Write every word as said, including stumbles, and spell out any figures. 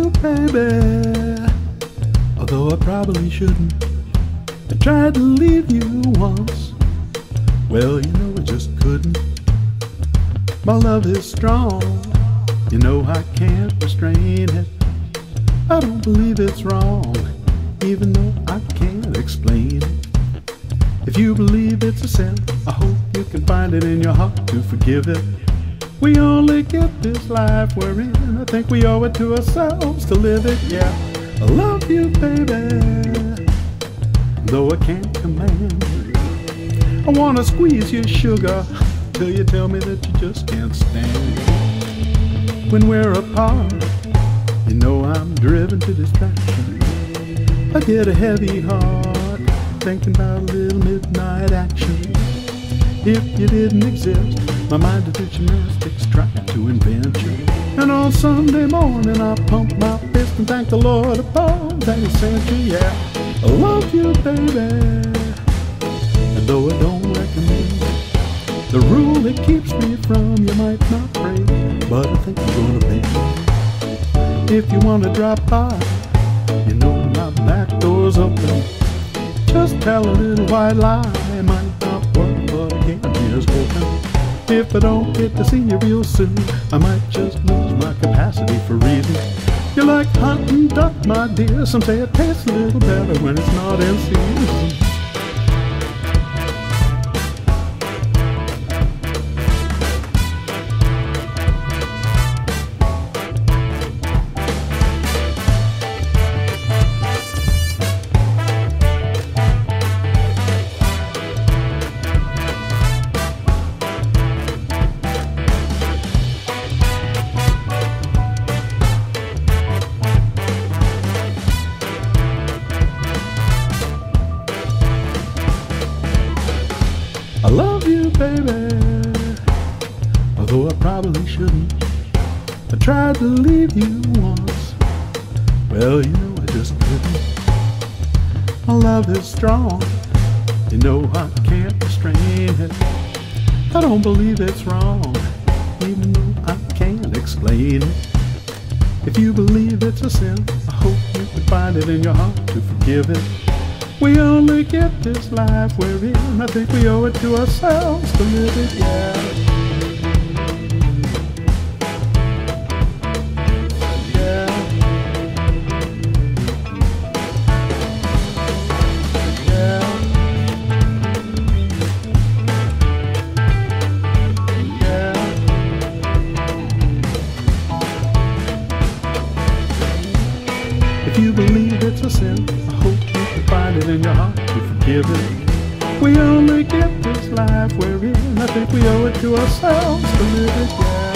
you, baby, although I probably shouldn't. I tried to leave you once, well, you know I just couldn't. My love is strong, you know I can't restrain it. I don't believe it's wrong, even though I can't explain it. If you believe it's a sin, I hope you can find it in your heart to forgive it. We only get this life we're in, I think we owe it to ourselves to live it, yeah. I love you, baby, though I can't command. I wanna squeeze your sugar till you tell me that you just can't stand. When we're apart, you know I'm driven to distraction. I get a heavy heart thinking about a little midnight action. If you didn't exist, my mind would do gymnastics trying to invent you. And on Sunday morning I pump my fist and thank the Lord above that He sent you, yeah. I love you, baby, and though I don't recommend the rule that keeps me from you might not break, but I think you're gonna bend. If you wanna drop by, you know my back door's open. Just tell a little white lie, it might not work, but again here's hoping. If I don't get to see you real soon, I might just lose my capacity for reason. You're like hunting duck, my dear. Some say it tastes a little better when it's not in season. I love you, baby, although I probably shouldn't. I tried to leave you once, well, you know I just couldn't. My love is strong, you know I can't restrain it. I don't believe it's wrong, even though I can't explain it. If you believe it's a sin, I hope you can find it in your heart to forgive it. We only get this life we're in, I think we owe it to ourselves to live it, yeah. Yeah. Yeah. Yeah. If you believe it's a sin, I hope find it in your heart to forgive it. We only get this life we're in, I think we owe it to ourselves to live it, yeah.